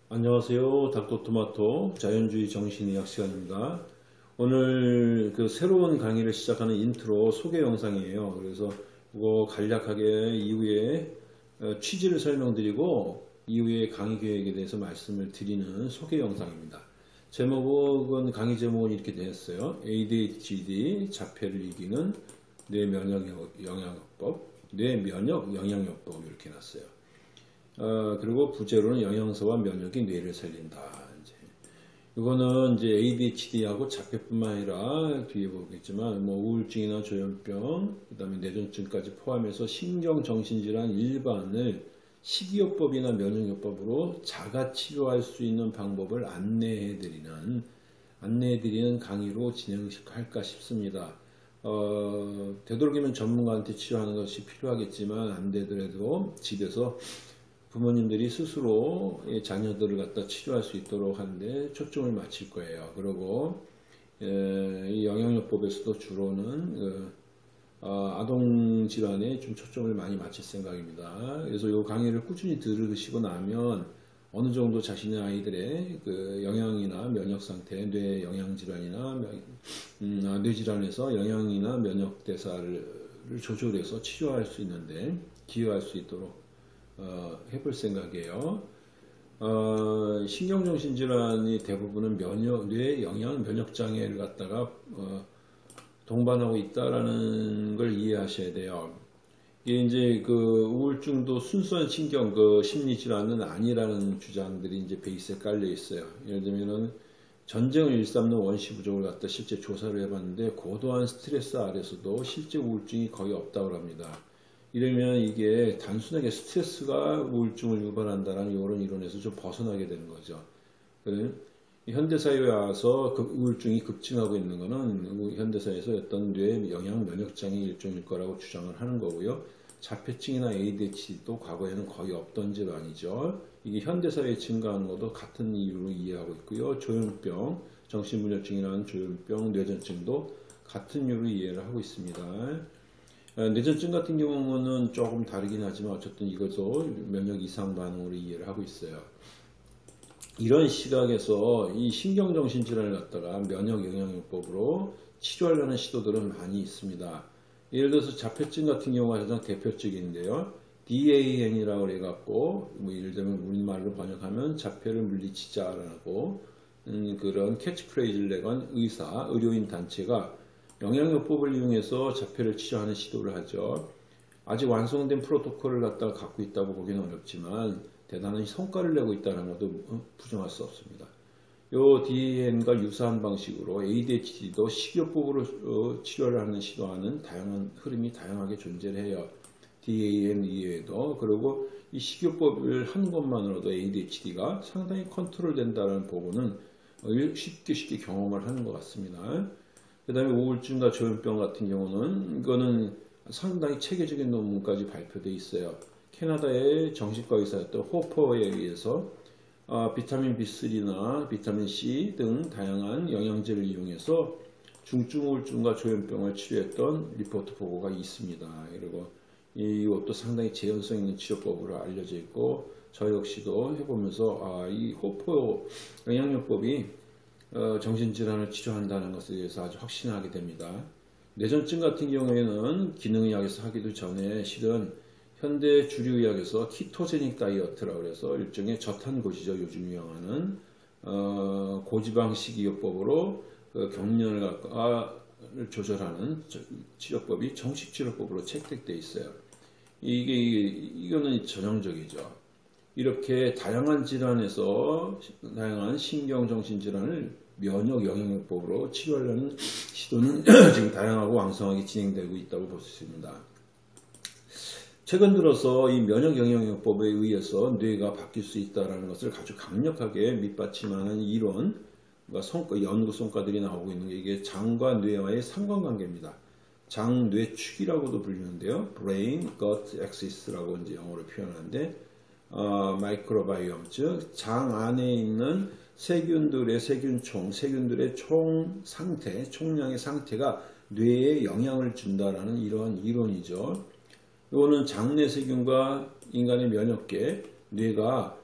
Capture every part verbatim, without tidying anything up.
안녕하세요. 닥터토마토 자연주의 정신의학 시간입니다. 오늘 그 새로운 강의를 시작하는 인트로 소개 영상이에요. 그래서 이거 간략하게 이후에 취지를 설명드리고 이후에 강의 계획에 대해서 말씀을 드리는 소개 영상입니다. 제목은 강의 제목은 이렇게 되었어요. 에이디에이치디 자폐를 이기는 뇌면역 영양요법, 뇌면역 영양요법 이렇게 놨어요. 어, 그리고 부제로는 영양소와 면역이 뇌를 살린다. 이제 이거는 이제 에이디에이치디하고 자폐뿐만 아니라 뒤에 보겠지만 뭐 우울증이나 조현병, 그다음에 뇌전증까지 포함해서 신경정신질환 일반을 식이요법이나 면역요법으로 자가 치료할 수 있는 방법을 안내해드리는 안내해드리는 강의로 진행할까 싶습니다. 어, 되도록이면 전문가한테 치료하는 것이 필요하겠지만 안 되더라도 집에서 부모님들이 스스로 자녀들을 갖다 치료할 수 있도록 하는데 초점을 맞출 거예요. 그리고 이 영양요법에서도 주로는 아동 질환에 좀 초점을 많이 맞출 생각입니다. 그래서 이 강의를 꾸준히 들으시고 나면 어느 정도 자신의 아이들의 그 영양이나 면역 상태, 뇌 영양 질환이나 음, 아, 뇌 질환에서 영양이나 면역 대사를 조절해서 치료할 수 있는데 기여할 수 있도록 어, 해볼 생각이에요. 어, 신경정신질환이 대부분은 면역, 뇌 영양 면역장애를 갖다가 어, 동반하고 있다라는 걸 이해하셔야 돼요. 이게 이제 그 우울증도 순수한 신경 그 심리질환은 아니라는 주장들이 이제 베이스에 깔려 있어요. 예를 들면은 전쟁을 일삼는 원시 부족을 갖다 실제 조사를 해봤는데 고도한 스트레스 아래서도 실제 우울증이 거의 없다고 합니다. 이러면 이게 단순하게 스트레스가 우울증을 유발한다는 이런 이론에서 좀 벗어나게 되는 거죠. 현대사회에 와서 그 우울증이 급증하고 있는 것은 현대사회에서 어떤 뇌 영양 면역장애 일종일 거라고 주장을 하는 거고요. 자폐증이나 에이디에이치디도 과거에는 거의 없던 질환이죠. 이게 현대사회에 증가하는 것도 같은 이유로 이해하고 있고요. 조현병, 정신분열증이라는 조현병, 뇌전증도 같은 이유로 이해를 하고 있습니다. 뇌전증 같은 경우는 조금 다르긴 하지만 어쨌든 이것도 면역 이상 반응으로 이해를 하고 있어요. 이런 시각에서 이 신경정신질환을 갖다가 면역 영양요법으로 치료하려는 시도들은 많이 있습니다. 예를 들어서 자폐증 같은 경우가 가장 대표적인데요. 디에이엔이라고 해갖고 뭐 예를 들면 우리말로 번역하면 자폐를 물리치자라고 음, 그런 캐치프레이즈를 내건 의사, 의료인 단체가 영양요법을 이용해서 자폐를 치료하는 시도를 하죠. 아직 완성된 프로토콜을 갖다가 갖고 있다고 보기는 어렵지만 대단한 성과를 내고 있다는 것도 부정할 수 없습니다. 요 디에이엔과 유사한 방식으로 에이디에이치디도 식이요법으로 치료를 하는 시도하는 다양한 흐름이 다양하게 존재를 해요. 디에이엔 이외에도. 그리고 이 식이요법을 하는 것만으로도 에이디에이치디가 상당히 컨트롤 된다는 보고는 쉽게 쉽게 경험을 하는 것 같습니다. 그 다음에 우울증과 조현병 같은 경우는 이거는 상당히 체계적인 논문까지 발표되어 있어요. 캐나다의 정신과 의사였던 호퍼에 의해서 어, 비타민 비쓰리나 비타민 씨 등 다양한 영양제를 이용해서 중증 우울증과 조현병을 치료했던 리포트 보고가 있습니다. 그리고 이것도 상당히 재현성 있는 치료법으로 알려져 있고 저 역시도 해보면서 아, 이 호퍼 영양요법이 어, 정신질환을 치료한다는 것에 대해서 아주 확신하게 됩니다. 뇌전증 같은 경우에는 기능의학에서 하기도 전에 실은 현대 주류의학에서 키토제닉 다이어트라고 해서 일종의 저탄고지죠. 요즘 유행하는 어, 고지방 식이요법으로 그 경련을 조절하는 치료법이 정식치료법으로 채택되어 있어요. 이게 이거는 전형적이죠. 이렇게 다양한 질환에서 다양한 신경정신질환을 면역 영양요법으로 치료하려는 시도는 지금 다양하고 왕성하게 진행되고 있다고 볼 수 있습니다. 최근 들어서 이 면역 영양요법에 의해서 뇌가 바뀔 수 있다는 것을 아주 강력하게 밑받침하는 이론, 성과, 연구 성과들이 나오고 있는 게 이게 장과 뇌와의 상관관계입니다. 장, 뇌축이라고도 불리는데요. Brain Gut Axis라고 이제 영어로 표현하는데 어, 마이크로바이옴, 즉 장 안에 있는 세균들의 세균총, 세균들의 총 상태, 총량의 상태가 뇌에 영향을 준다라는 이러한 이론이죠. 이거는 장내 세균과 인간의 면역계, 뇌가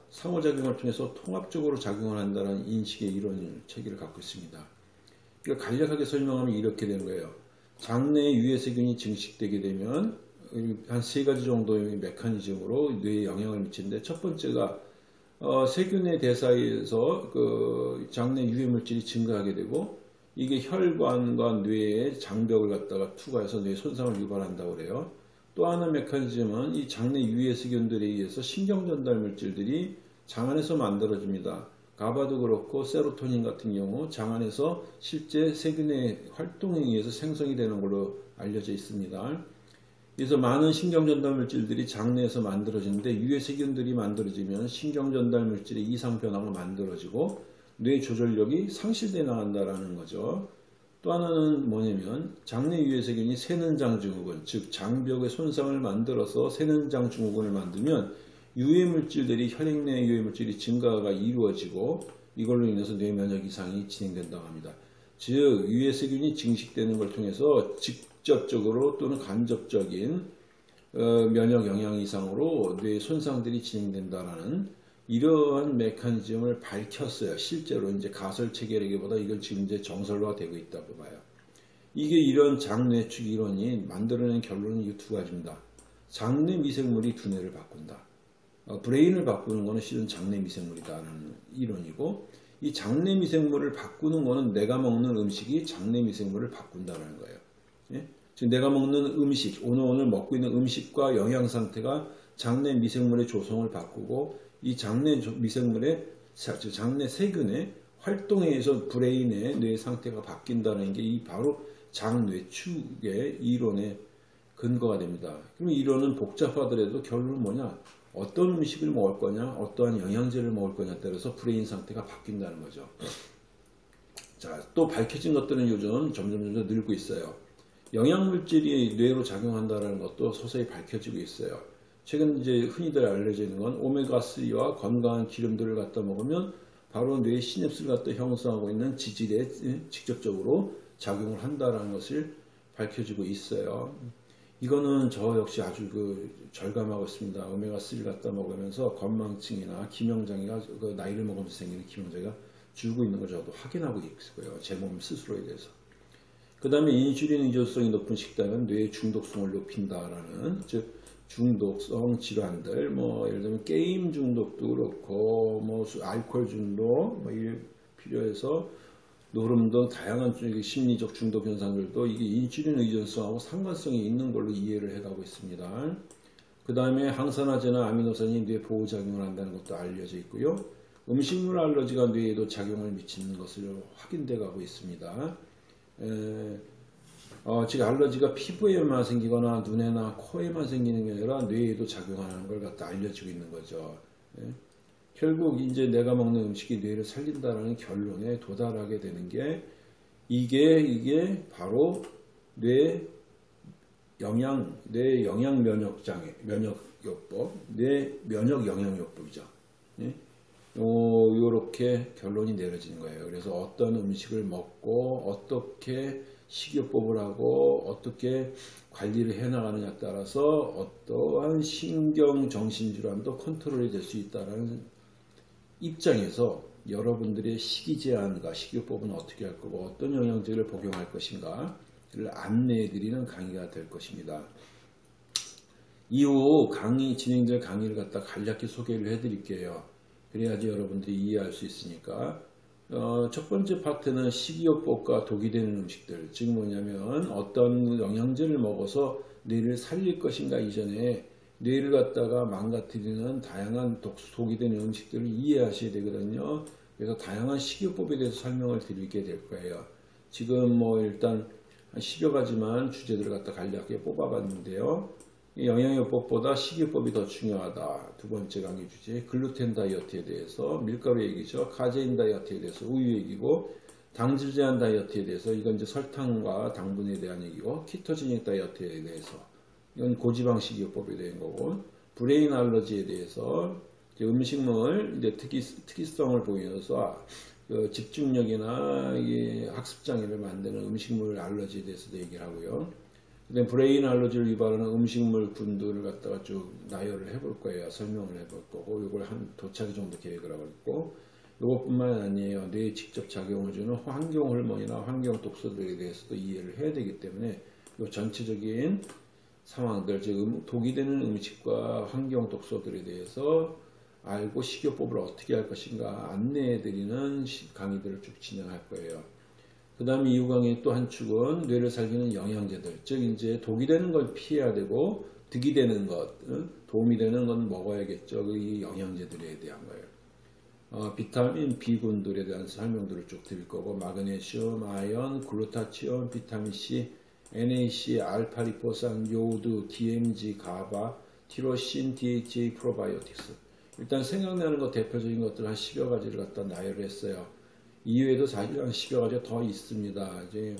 상호작용을 통해서 통합적으로 작용을 한다는 인식의 이론 체계를 갖고 있습니다. 그러니까 간략하게 설명하면 이렇게 되는 거예요. 장내에 유해 세균이 증식되게 되면 한 세 가지 정도의 메커니즘으로 뇌에 영향을 미치는데, 첫 번째가 어, 세균의 대사에서 그 장내 유해 물질이 증가하게 되고, 이게 혈관과 뇌의 장벽을 갖다가 투과해서 뇌 손상을 유발한다고 그래요. 또 하나 메커니즘은 이 장내 유해 세균들에 의해서 신경 전달 물질들이 장 안에서 만들어집니다. 가바도 그렇고 세로토닌 같은 경우 장 안에서 실제 세균의 활동에 의해서 생성이 되는 걸로 알려져 있습니다. 그래서 많은 신경 전달 물질들이 장내에서 만들어지는데, 유해 세균들이 만들어지면 신경 전달 물질의 이상 변화가 만들어지고 뇌 조절력이 상실돼 나간다라는 거죠. 또 하나는 뭐냐면, 장내 유해 세균이 세는장 증후군, 즉 장벽의 손상을 만들어서 세는장 증후군을 만들면 유해 물질들이, 혈액 내 유해 물질이 증가가 이루어지고 이걸로 인해서 뇌 면역 이상이 진행된다고 합니다. 즉 유해 세균이 증식되는 걸 통해서 직접적으로 또는 간접적인 어, 면역 영향 이상으로 뇌 손상들이 진행된다라는 이러한 메커니즘을 밝혔어요. 실제로 이제 가설 체계라기보다 이건 지금 이제 정설화가 되고 있다고 봐요. 이게 이런 장뇌축 이론이 만들어낸 결론은 이 두 가지입니다. 장내 미생물이 두뇌를 바꾼다. 어, 브레인을 바꾸는 것은 실은 장내 미생물이다라는 이론이고, 이 장내 미생물을 바꾸는 것은 내가 먹는 음식이 장내 미생물을 바꾼다는 거예요. 예? 즉 내가 먹는 음식, 오늘 오늘 먹고 있는 음식과 영양 상태가 장내 미생물의 조성을 바꾸고, 이 장내 미생물의 장내 세균의 활동에 의해서 브레인의 뇌 상태가 바뀐다는 게 이 바로 장뇌축의 이론의 근거가 됩니다. 그럼 이론은 복잡하더라도 결론은 뭐냐? 어떤 음식을 먹을 거냐, 어떠한 영양제를 먹을 거냐에 따라서 브레인 상태가 바뀐다는 거죠. 자, 또 밝혀진 것들은 요즘 점점 점점 늘고 있어요. 영양물질이 뇌로 작용한다는 것도 서서히 밝혀지고 있어요. 최근 이제 흔히들 알려져 있는 건 오메가삼과 건강한 기름들을 갖다 먹으면 바로 뇌의 시냅스를 갖다 형성하고 있는 지질에 직접적으로 작용을 한다는 것을 밝혀지고 있어요. 이거는 저 역시 아주 그 절감하고 있습니다. 오메가삼을 갖다 먹으면서 건망증이나 기명장애가, 그 나이를 먹으면서 생기는 기명장애가 줄고 있는 걸 저도 확인하고 있고요. 제 몸 스스로에 대해서. 그 다음에 인슐린 의존성이 높은 식단은 뇌의 중독성을 높인다라는, 즉 중독성 질환들, 뭐 예를 들면 게임 중독도 그렇고, 뭐 알코올 중독, 뭐 이게 필요해서 노름 등 다양한 심리적 중독 현상들도 이게 인슐린 의존성하고 상관성이 있는 걸로 이해를 해가고 있습니다. 그 다음에 항산화제나 아미노산이 뇌 보호작용을 한다는 것도 알려져 있고요. 음식물 알러지가 뇌에도 작용을 미치는 것으로 확인돼 가고 있습니다. 에, 어, 즉 알러지가 피부에만 생기거나 눈에나 코에만 생기는 게 아니라 뇌에도 작용하는 걸 갖다 알려지고 있는 거죠. 예? 결국 이제 내가 먹는 음식이 뇌를 살린다는 결론에 도달하게 되는 게, 이게 이게 바로 뇌 영양, 뇌 영양 면역 장애, 면역요법, 뇌 면역 영양요법이죠. 예? 요, 요렇게 결론이 내려지는 거예요. 그래서 어떤 음식을 먹고 어떻게 식이요법을 하고 어떻게 관리를 해나가느냐에 따라서 어떠한 신경정신질환도 컨트롤이 될 수 있다는 입장에서 여러분들의 식이 제한과 식이요법은 어떻게 할 거고 어떤 영양제를 복용할 것인가를 안내해 드리는 강의가 될 것입니다. 이후 강의 진행될 강의를 갖다 간략히 소개를 해 드릴게요. 그래야지 여러분들이 이해할 수 있으니까. 어, 첫 번째 파트는 식이요법과 독이 되는 음식들, 즉 뭐냐면 어떤 영양제를 먹어서 뇌를 살릴 것인가 이전에 뇌를 갖다가 망가뜨리는 다양한 독, 독이 되는 음식들을 이해하셔야 되거든요. 그래서 다양한 식이요법에 대해서 설명을 드리게 될 거예요. 지금 뭐 일단 한 십여 가지만 주제들을 갖다 간략하게 뽑아봤는데요. 영양요법보다 식이요법이 더 중요하다. 두 번째 강의 주제, 글루텐 다이어트에 대해서, 밀가루 얘기죠. 카제인 다이어트에 대해서 우유 얘기고, 당질 제한 다이어트에 대해서, 이건 이제 설탕과 당분에 대한 얘기고, 키토제닉 다이어트에 대해서, 이건 고지방 식이요법에 대한 거고, 브레인 알러지에 대해서, 이제 음식물 이제 특이, 특이성을 보여서 그 집중력이나 이 학습장애를 만드는 음식물 알러지에 대해서도 얘기를 하고요. 그다음 브레인 알러지를 유발하는 음식물군들을 갖다가 쭉 나열을 해볼 거예요. 설명을 해볼 거고, 이걸 한 도차기 정도 계획을 하고 있고, 이것뿐만 아니에요. 뇌에 직접 작용을 주는 환경 호르몬이나 환경 독소들에 대해서도 이해를 해야 되기 때문에 이 전체적인 상황들, 즉 독이 되는 음식과 환경 독소들에 대해서 알고 식이요법을 어떻게 할 것인가 안내해드리는 강의들을 쭉 진행할 거예요. 그 다음에 이후 강의 또 한 축은 뇌를 살리는 영양제들, 즉 이제 독이 되는 걸 피해야 되고 득이 되는 것, 도움이 되는 건 먹어야겠죠. 이 영양제들에 대한 거예요. 어, 비타민 B군들에 대한 설명들을 쭉 드릴 거고, 마그네슘, 아연, 글루타치온, 비타민 C, 엔에이씨, 알파리포산, 요오드, 디엠지, 가바, 티로신, 디에이치에이, 프로바이오틱스. 일단 생각나는 것 대표적인 것들 한 십여 가지를 갖다 나열을 했어요. 이외에도 사실 한 십여 가지가 더 있습니다. 이제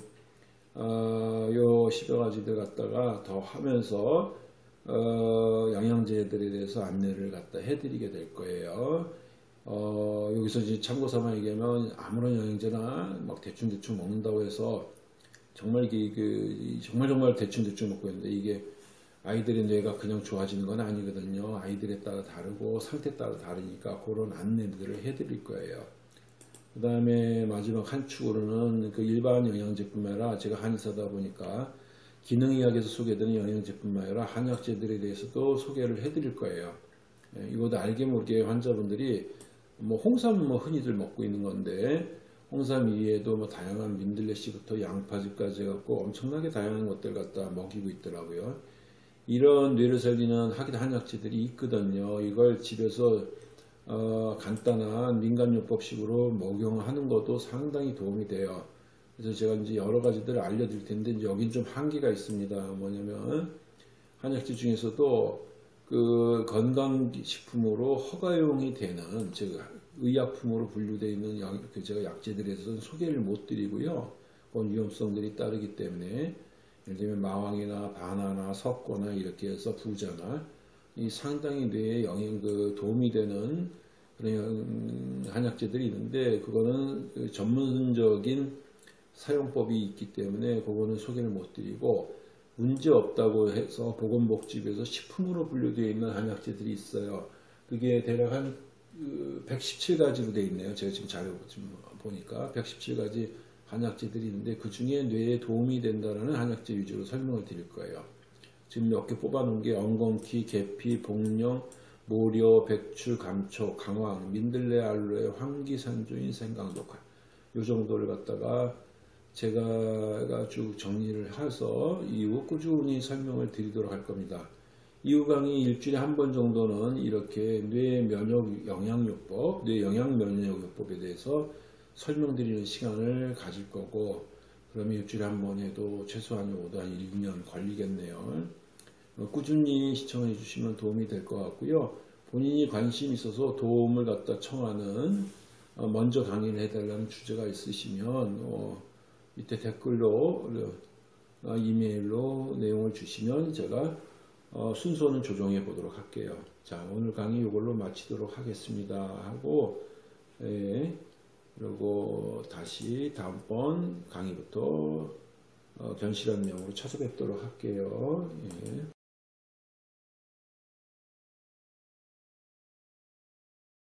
어, 요 십여 가지들 갖다가 더 하면서 어, 영양제들에 대해서 안내를 갖다 해드리게 될 거예요. 어, 여기서 이제 참고 삼아 얘기하면 아무런 영양제나 막 대충대충 먹는다고 해서 정말 그, 그 정말 정말 대충대충 먹고 있는데 이게 아이들의 뇌가 그냥 좋아지는 건 아니거든요. 아이들에 따라 다르고 상태에 따라 다르니까 그런 안내들을 해드릴 거예요. 그 다음에 마지막 한 축으로는 그 일반 영양제뿐만 아니라 제가 한의사다 보니까 기능의학에서 소개되는 영양제뿐만 아니라 한약제들에 대해서도 소개를 해드릴 거예요. 예, 이것도 알게 모르게 환자분들이 뭐 홍삼은 뭐 흔히들 먹고 있는 건데 홍삼 이외에도 뭐 다양한 민들레씨부터 양파즙까지 해갖고 엄청나게 다양한 것들 갖다 먹이고 있더라고요. 이런 뇌를 살리는 한약제들이 있거든요. 이걸 집에서 어, 간단한 민간요법식으로 목용하는 것도 상당히 도움이 돼요. 그래서 제가 이제 여러 가지들을 알려드릴 텐데, 이제 여긴 좀 한계가 있습니다. 뭐냐면, 한약재 중에서도 그 건강식품으로 허가용이 되는, 즉, 의약품으로 분류되어 있는 약, 그 제가 약재들에 대해서는 소개를 못 드리고요. 그건 위험성들이 따르기 때문에, 예를 들면 마왕이나 바나나, 석고나 이렇게 해서 부자나, 이 상당히 뇌에 영향, 그 도움이 되는 그런 한약재들이 있는데, 그거는 그 전문적인 사용법이 있기 때문에 그거는 소개를 못 드리고, 문제 없다고 해서 보건복지부에서 식품으로 분류되어 있는 한약재들이 있어요. 그게 대략 한 백십칠 가지로 되어 있네요. 제가 지금 자료 보니까 백십칠 가지 한약재들이 있는데, 그 중에 뇌에 도움이 된다는 한약재 위주로 설명을 드릴 거예요. 지금 몇 개 뽑아놓은 게 엉겅퀴, 계피, 복령, 모려, 백출, 감초, 강황, 민들레, 알로에, 황기산조인, 생강독화. 요 정도를 갖다가 제가 쭉 정리를 해서 이후 꾸준히 설명을 드리도록 할 겁니다. 이후 강의 일주일에 한 번 정도는 이렇게 뇌 면역 영양요법, 뇌 영양 면역요법에 대해서 설명드리는 시간을 가질 거고, 그러면 일주일에 한 번 해도 최소한 오도 한 일 년 걸리겠네요. 꾸준히 시청해 주시면 도움이 될 것 같고요. 본인이 관심 있어서 도움을 갖다 청하는, 먼저 강의를 해달라는 주제가 있으시면 어, 밑에 댓글로 어, 이메일로 내용을 주시면 제가 어, 순서는 조정해 보도록 할게요. 자, 오늘 강의 이걸로 마치도록 하겠습니다 하고, 예, 그리고 다시 다음번 강의부터 어, 견실한 명으로 찾아뵙도록 할게요. 예.